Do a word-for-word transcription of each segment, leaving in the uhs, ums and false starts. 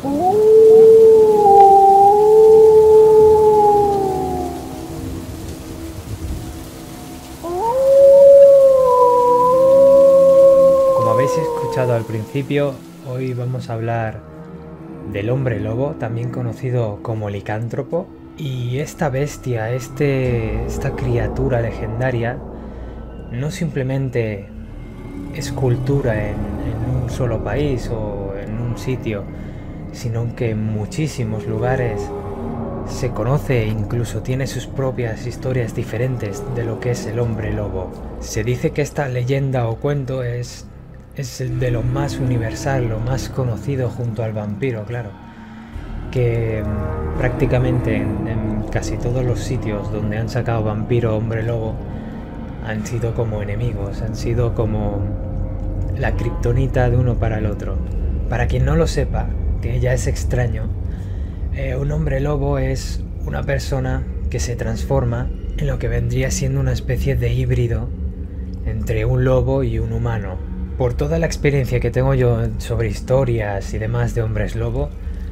Como habéis escuchado al principio, hoy vamos a hablar del hombre lobo, también conocido como licántropo. Y esta bestia, este, esta criatura legendaria, no simplemente es cultura en, en un solo país o en un sitio, sino que en muchísimos lugares se conoce e incluso tiene sus propias historias diferentes de lo que es el hombre lobo. Se dice que esta leyenda o cuento es, es el de lo más universal, lo más conocido junto al vampiro, claro. Que mmm, prácticamente en, en casi todos los sitios donde han sacado vampiro o hombre lobo han sido como enemigos, han sido como la kriptonita de uno para el otro. Para quien no lo sepa, que ya es extraño, eh, un hombre lobo es una persona que se transforma en lo que vendría siendo una especie de híbrido entre un lobo y un humano. Por toda la experiencia que tengo yo sobre historias y demás de hombres lobo,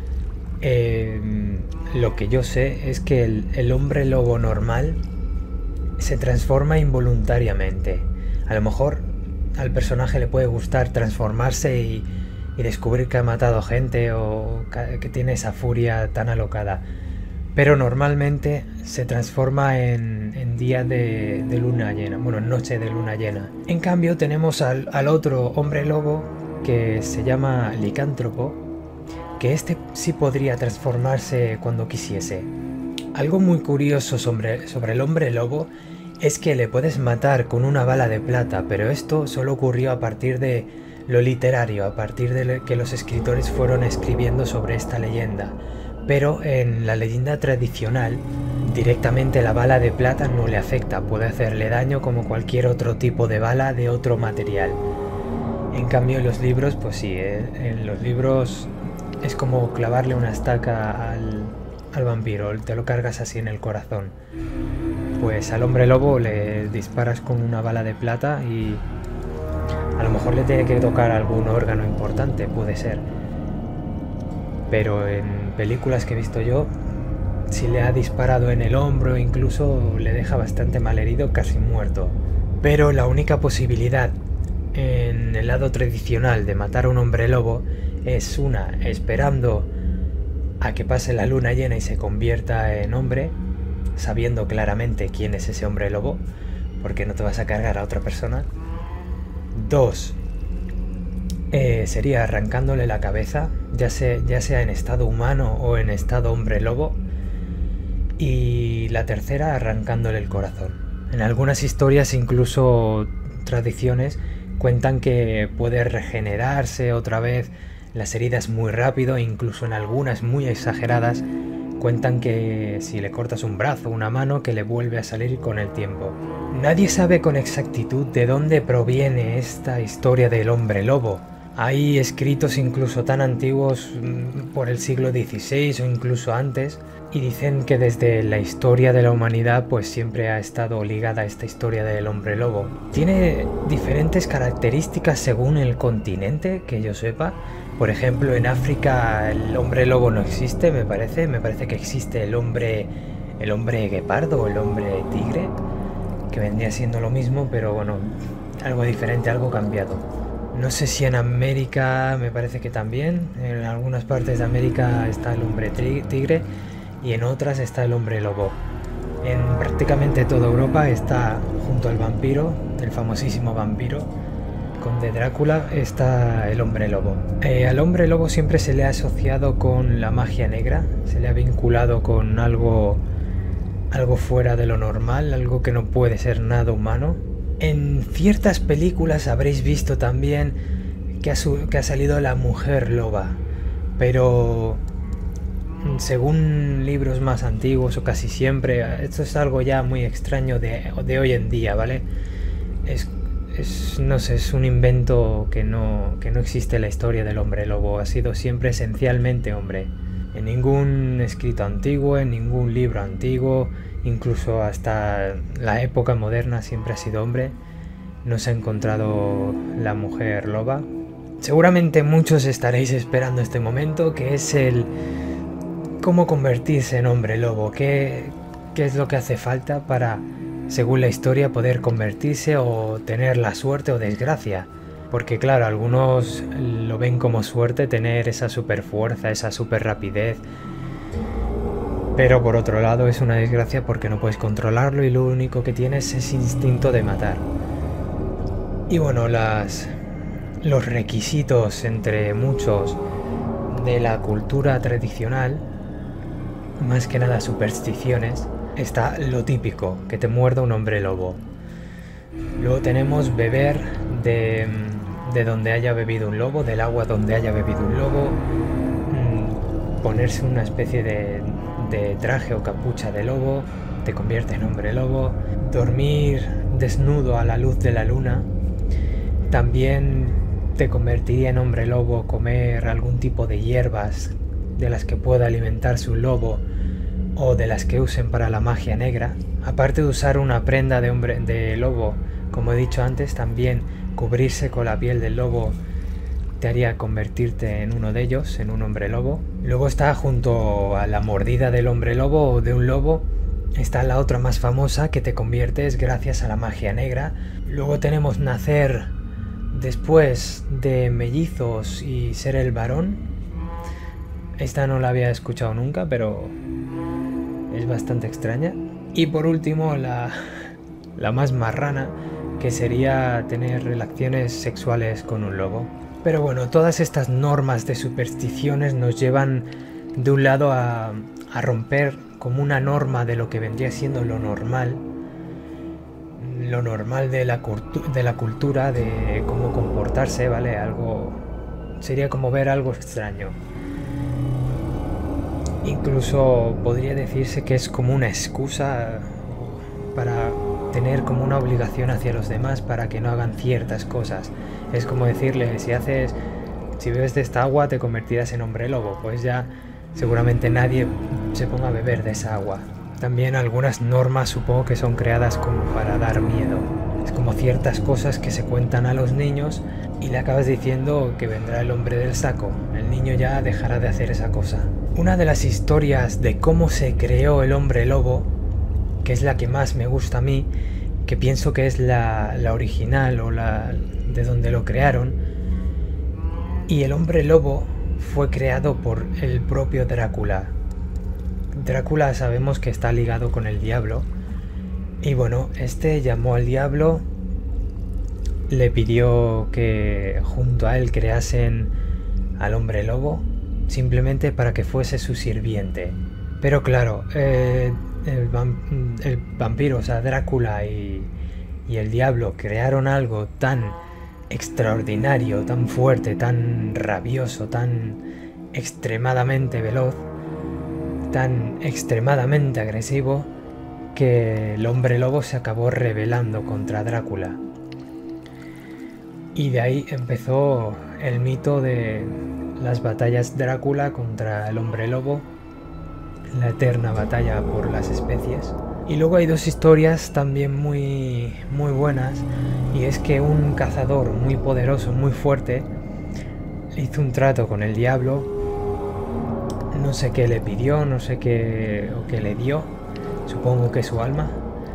eh, lo que yo sé es que el, el hombre lobo normal se transforma involuntariamente. A lo mejor al personaje le puede gustar transformarse y, y descubrir que ha matado gente o que tiene esa furia tan alocada, pero normalmente se transforma en, en día de, de luna llena, bueno, en noche de luna llena. En cambio tenemos al, al otro hombre lobo que se llama licántropo, que este sí podría transformarse cuando quisiese. Algo muy curioso sobre, sobre el hombre lobo es que le puedes matar con una bala de plata, pero esto solo ocurrió a partir de lo literario, a partir de que los escritores fueron escribiendo sobre esta leyenda. Pero en la leyenda tradicional, directamente la bala de plata no le afecta, puede hacerle daño como cualquier otro tipo de bala de otro material. En cambio en los libros, pues sí, eh, en los libros es como clavarle una estaca al, al vampiro, te lo cargas así en el corazón. Pues al hombre lobo le disparas con una bala de plata y a lo mejor le tiene que tocar algún órgano importante, puede ser. Pero en películas que he visto yo, si le ha disparado en el hombro, incluso le deja bastante malherido, casi muerto. Pero la única posibilidad en el lado tradicional de matar a un hombre lobo es una, esperando a que pase la luna llena y se convierta en hombre, sabiendo claramente quién es ese hombre lobo, porque no te vas a cargar a otra persona. Dos, eh, sería arrancándole la cabeza, ya sea, ya sea en estado humano o en estado hombre lobo. Y la tercera, arrancándole el corazón. En algunas historias, incluso tradiciones, cuentan que puede regenerarse otra vez las heridas muy rápido, incluso en algunas muy exageradas cuentan que si le cortas un brazo o una mano que le vuelve a salir con el tiempo. Nadie sabe con exactitud de dónde proviene esta historia del hombre lobo. Hay escritos incluso tan antiguos por el siglo dieciséis o incluso antes, y dicen que desde la historia de la humanidad pues siempre ha estado ligada a esta historia del hombre lobo. Tiene diferentes características según el continente, que yo sepa. Por ejemplo, en África el hombre lobo no existe, me parece. Me parece que existe el hombre, el hombre guepardo o el hombre tigre, que vendría siendo lo mismo, pero bueno, algo diferente, algo cambiado. No sé si en América, me parece que también. En algunas partes de América está el hombre tigre y en otras está el hombre lobo. En prácticamente toda Europa está, junto al vampiro, el famosísimo vampiro Conde Drácula, está el hombre lobo. Eh, al hombre lobo siempre se le ha asociado con la magia negra, se le ha vinculado con algo, algo fuera de lo normal, algo que no puede ser nada humano. En ciertas películas habréis visto también que ha, su que ha salido la mujer loba, pero según libros más antiguos o casi siempre, esto es algo ya muy extraño de, de hoy en día, ¿vale? Es, es, no sé, es un invento que no, que no existe en la historia del hombre lobo, ha sido siempre esencialmente hombre. En ningún escrito antiguo, en ningún libro antiguo, incluso hasta la época moderna siempre ha sido hombre. No se ha encontrado la mujer loba. Seguramente muchos estaréis esperando este momento, que es el cómo convertirse en hombre lobo, qué, qué es lo que hace falta para, según la historia, poder convertirse o tener la suerte o desgracia. Porque claro, algunos lo ven como suerte tener esa super fuerza, esa super rapidez. Pero por otro lado es una desgracia porque no puedes controlarlo y lo único que tienes es instinto de matar. Y bueno, las, los requisitos entre muchos de la cultura tradicional, más que nada supersticiones, está lo típico, que te muerda un hombre lobo. Luego tenemos beber de, de donde haya bebido un lobo, del agua donde haya bebido un lobo, ponerse una especie de, de traje o capucha de lobo, te convierte en hombre lobo, dormir desnudo a la luz de la luna, también te convertiría en hombre lobo comer algún tipo de hierbas de las que pueda alimentarse un lobo o de las que usen para la magia negra. Aparte de usar una prenda de hombre de lobo, como he dicho antes, también cubrirse con la piel del lobo te haría convertirte en uno de ellos, en un hombre lobo. Luego está, junto a la mordida del hombre lobo o de un lobo, está la otra más famosa, que te conviertes gracias a la magia negra. Luego tenemos nacer después de mellizos y ser el varón. Esta no la había escuchado nunca, pero es bastante extraña. Y por último, la, la más marrana, que sería tener relaciones sexuales con un lobo. Pero bueno, todas estas normas de supersticiones nos llevan de un lado a, a romper como una norma de lo que vendría siendo lo normal, lo normal de la, de la cultura, de cómo comportarse, ¿vale? Algo sería como ver algo extraño. Incluso podría decirse que es como una excusa para tener como una obligación hacia los demás para que no hagan ciertas cosas. Es como decirle, si haces, si bebes de esta agua te convertirás en hombre lobo, pues ya seguramente nadie se ponga a beber de esa agua. También algunas normas supongo que son creadas como para dar miedo. Es como ciertas cosas que se cuentan a los niños y le acabas diciendo que vendrá el hombre del saco. El niño ya dejará de hacer esa cosa. Una de las historias de cómo se creó el hombre lobo, que es la que más me gusta a mí, que pienso que es la, la original o la de donde lo crearon, y el hombre lobo fue creado por el propio Drácula. Drácula sabemos que está ligado con el diablo, y bueno, este llamó al diablo, le pidió que junto a él creasen al hombre lobo, simplemente para que fuese su sirviente. Pero claro, eh, el, vamp el vampiro, o sea, Drácula y, y el diablo crearon algo tan extraordinario, tan fuerte, tan rabioso, tan extremadamente veloz, tan extremadamente agresivo, que el hombre lobo se acabó rebelando contra Drácula. Y de ahí empezó el mito de las batallas Drácula contra el hombre lobo, la eterna batalla por las especies. Y luego hay dos historias también muy, muy buenas, y es que un cazador muy poderoso, muy fuerte, hizo un trato con el diablo, no sé qué le pidió, no sé qué, o qué le dio, supongo que su alma,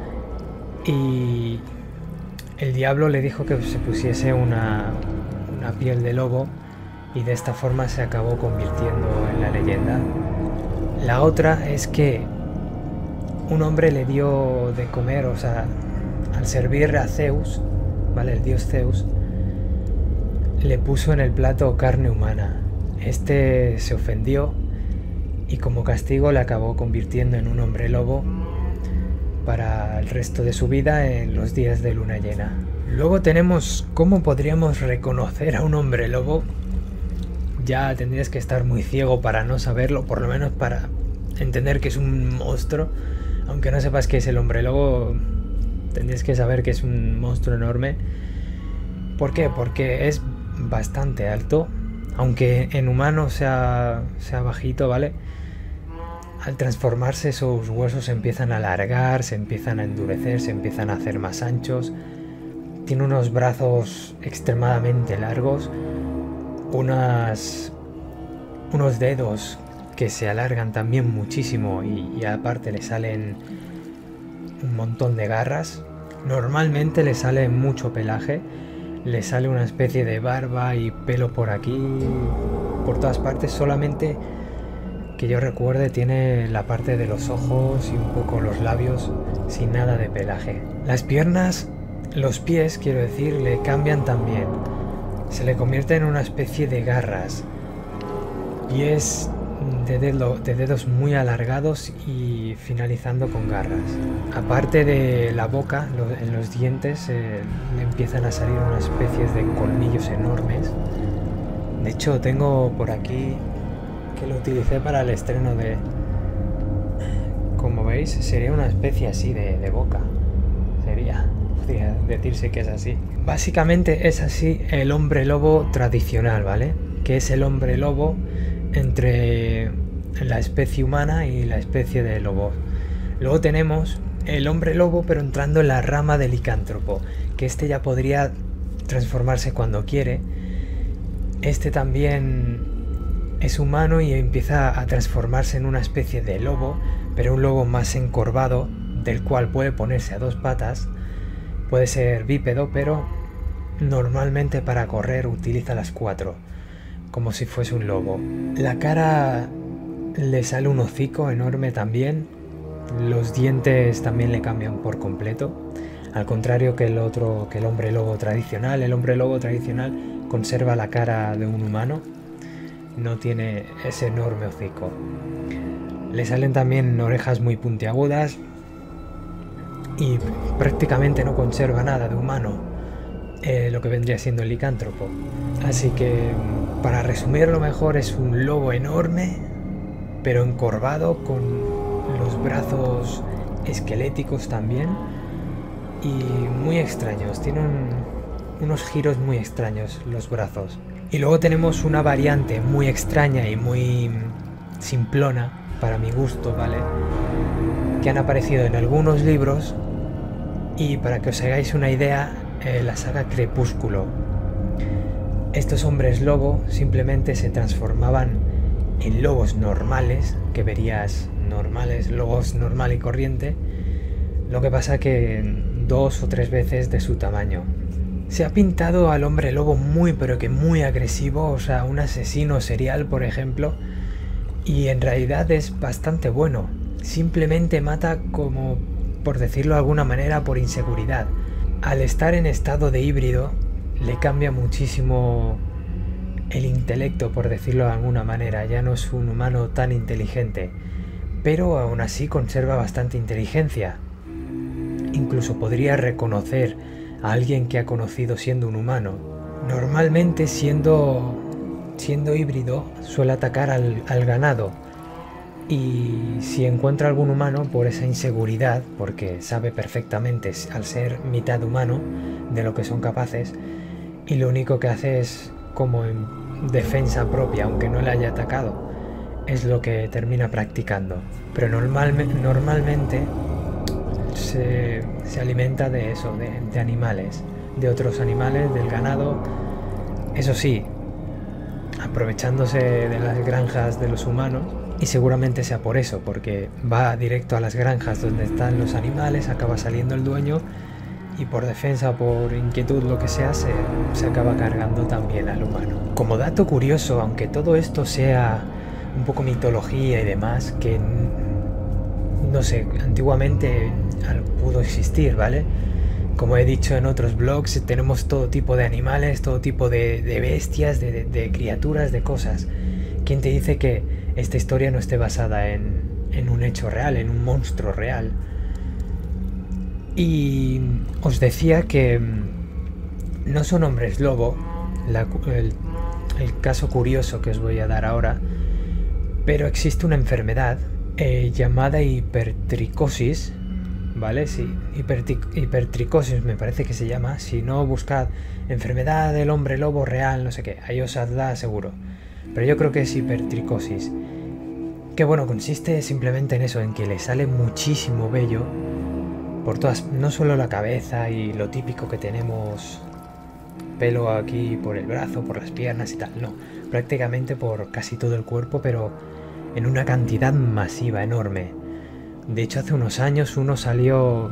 y el diablo le dijo que se pusiese una, una piel de lobo, y de esta forma se acabó convirtiendo en la leyenda. La otra es que un hombre le dio de comer, o sea, al servir a Zeus, ¿vale? El dios Zeus, le puso en el plato carne humana. Este se ofendió y como castigo le acabó convirtiendo en un hombre lobo para el resto de su vida en los días de luna llena. Luego tenemos cómo podríamos reconocer a un hombre lobo. Ya tendrías que estar muy ciego para no saberlo, por lo menos para entender que es un monstruo. Aunque no sepas qué es el hombre lobo, tendrías que saber que es un monstruo enorme. ¿Por qué? Porque es bastante alto, aunque en humano sea, sea bajito, ¿vale? Al transformarse sus huesos se empiezan a alargar, se empiezan a endurecer, se empiezan a hacer más anchos. Tiene unos brazos extremadamente largos, unas, unos dedos que se alargan también muchísimo y, y aparte le salen un montón de garras. Normalmente le sale mucho pelaje, le sale una especie de barba y pelo por aquí, por todas partes. Solamente que yo recuerde tiene la parte de los ojos y un poco los labios sin nada de pelaje. Las piernas, los pies quiero decir, le cambian también, se le convierte en una especie de garras, pies de, dedo, de dedos muy alargados y finalizando con garras. Aparte de la boca, lo, en los dientes eh, le empiezan a salir unas especies de colmillos enormes. De hecho tengo por aquí que lo utilicé para el estreno de... Como veis, sería una especie así de, de boca. Sería, podría decirse que es así. Básicamente es así el hombre lobo tradicional, ¿vale? Que es el hombre lobo entre la especie humana y la especie de lobo. Luego tenemos el hombre lobo, pero entrando en la rama del licántropo, que este ya podría transformarse cuando quiere. Este también es humano y empieza a transformarse en una especie de lobo, pero un lobo más encorvado, del cual puede ponerse a dos patas. Puede ser bípedo, pero normalmente para correr utiliza las cuatro, como si fuese un lobo. La cara le sale un hocico enorme también, los dientes también le cambian por completo, al contrario que el otro, que el hombre lobo tradicional. El hombre lobo tradicional conserva la cara de un humano, no tiene ese enorme hocico. Le salen también orejas muy puntiagudas y prácticamente no conserva nada de humano, eh, lo que vendría siendo el licántropo. Así que, para resumirlo mejor, es un lobo enorme, pero encorvado, con los brazos esqueléticos también y muy extraños. Tiene un, unos giros muy extraños los brazos. Y luego tenemos una variante muy extraña y muy simplona, para mi gusto, ¿vale? Que han aparecido en algunos libros. Y para que os hagáis una idea, eh, la saga Crepúsculo. Estos hombres lobo simplemente se transformaban en lobos normales, que verías normales, lobos normal y corriente. Lo que pasa que dos o tres veces de su tamaño. Se ha pintado al hombre lobo muy pero que muy agresivo, o sea, un asesino serial, por ejemplo, y en realidad es bastante bueno. Simplemente mata, como por decirlo de alguna manera, por inseguridad. Al estar en estado de híbrido le cambia muchísimo el intelecto, por decirlo de alguna manera. Ya no es un humano tan inteligente, pero aún así conserva bastante inteligencia. Incluso podría reconocer a alguien que ha conocido siendo un humano. Normalmente, siendo, siendo híbrido, suele atacar al, al ganado. Y si encuentra algún humano, por esa inseguridad, porque sabe perfectamente, al ser mitad humano, de lo que son capaces, y lo único que hace es, como en defensa propia, aunque no le haya atacado, es lo que termina practicando. Pero normalme, normalmente se, se alimenta de eso, de, de animales, de otros animales, del ganado. Eso sí, aprovechándose de las granjas de los humanos. Y seguramente sea por eso, porque va directo a las granjas donde están los animales, acaba saliendo el dueño y por defensa, por inquietud, lo que sea, se, se acaba cargando también al humano. Como dato curioso, aunque todo esto sea un poco mitología y demás, que no sé, antiguamente pudo existir, ¿vale? Como he dicho en otros blogs, tenemos todo tipo de animales, todo tipo de, de bestias, de, de, de criaturas, de cosas. ¿Quién te dice que esta historia no esté basada en, en un hecho real, en un monstruo real? Y os decía que no son hombres lobo, la, el, el caso curioso que os voy a dar ahora, pero existe una enfermedad eh, llamada hipertricosis, ¿vale? Sí, hipertricosis me parece que se llama. Si no, buscad enfermedad del hombre lobo real, no sé qué, ahí os da seguro. Pero yo creo que es hipertricosis. Que bueno, consiste simplemente en eso, en que le sale muchísimo vello por todas, no solo la cabeza y lo típico que tenemos pelo aquí por el brazo, por las piernas y tal, no, prácticamente por casi todo el cuerpo, pero en una cantidad masiva, enorme. De hecho, hace unos años uno salió,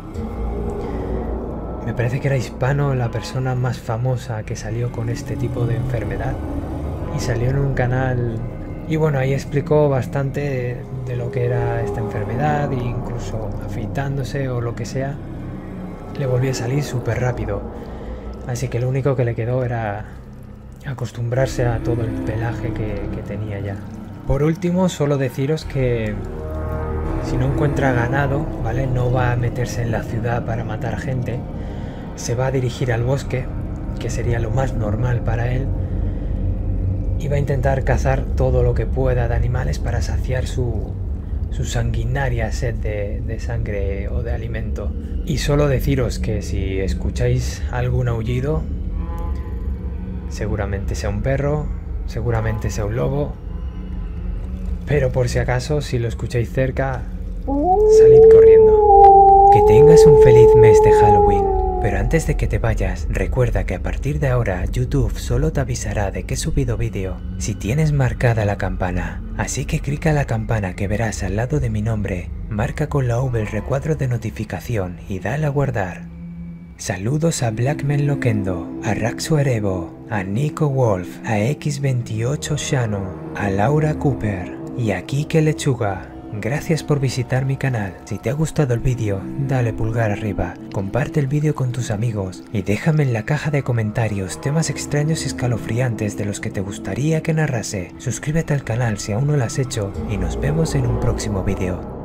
me parece que era hispano, la persona más famosa que salió con este tipo de enfermedad, y salió en un canal, y bueno, ahí explicó bastante de lo que era esta enfermedad, e incluso afeitándose o lo que sea, le volvió a salir súper rápido. Así que lo único que le quedó era acostumbrarse a todo el pelaje que, que tenía ya. Por último, solo deciros que si no encuentra ganado, ¿vale? No va a meterse en la ciudad para matar gente. Se va a dirigir al bosque, que sería lo más normal para él, y va a intentar cazar todo lo que pueda de animales para saciar su, su sanguinaria sed de, de sangre o de alimento. Y solo deciros que si escucháis algún aullido, seguramente sea un perro, seguramente sea un lobo, pero por si acaso, si lo escucháis cerca, salid corriendo. Que tengas un feliz mes de Halloween. Pero antes de que te vayas, recuerda que a partir de ahora YouTube solo te avisará de que he subido vídeo si tienes marcada la campana. Así que clica la campana que verás al lado de mi nombre, marca con la V el recuadro de notificación y dale a guardar. Saludos a Blackman Loquendo, a Raxo Erebo, a Nico Wolf, a X veintiocho Shano, a Laura Cooper y a Kike Lechuga. Gracias por visitar mi canal. Si te ha gustado el vídeo, dale pulgar arriba, comparte el vídeo con tus amigos y déjame en la caja de comentarios temas extraños y escalofriantes de los que te gustaría que narrase. Suscríbete al canal si aún no lo has hecho y nos vemos en un próximo vídeo.